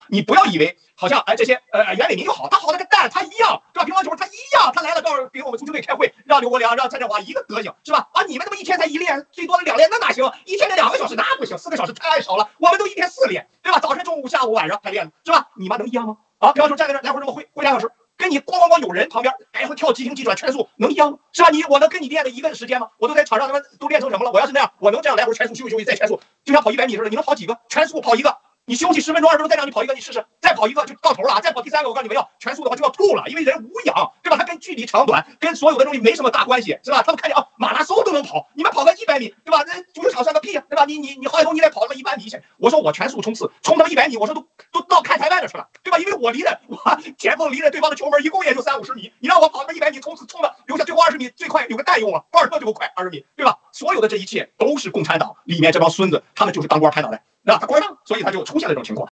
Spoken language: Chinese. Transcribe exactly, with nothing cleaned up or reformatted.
你不要以为好像哎这些呃袁伟民就好，他好的跟蛋他一样，对吧？乒乓球他一样，他来了告诉给我们足球队开会，让刘国梁让蔡振华一个德行是吧？啊你们他妈一天才一练，最多的两练那哪行？一天练两个小时那不行，四个小时太少了，我们都一天四练，对吧？早晨、中午、下午、晚上才练是吧？你妈能一样吗？啊，乒乓球站在那来回这么挥挥两小时，跟你咣咣咣有人旁边来回跳急停急转圈速能一样吗？是吧？你我能跟你练的一个时间吗？我都在场上他们都练成什么了？我要是那样，我能这样来回圈速休息休息再圈速，就像跑一百米似的，你能跑几个？圈速跑一个。你休息十分钟、二十分钟，再让你跑一个，你试试，再跑一个就到头了啊！再跑第三个，我告诉你们要全速的话就要吐了，因为人无氧，对吧？它跟距离长短、跟所有的东西没什么大关系，是吧？他们看见啊，马拉松都能跑，你们跑个一百米，对吧？那足球场算个屁啊，对吧？你你你郝海东，你得跑个一百米去。我说我全速冲刺，冲他妈一百米，我说都都到看台外边去了，对吧？因为我离着我前锋离着对方的球门一共也就三五十米，你让我跑他妈一百米冲刺，冲的留下最后二十米最快有个蛋用了，博尔特就够快二十米，对吧？所有的这一切都是共产党里面这帮孙子，他们就是当官拍脑袋，那他官上，所以他就出现了这种情况。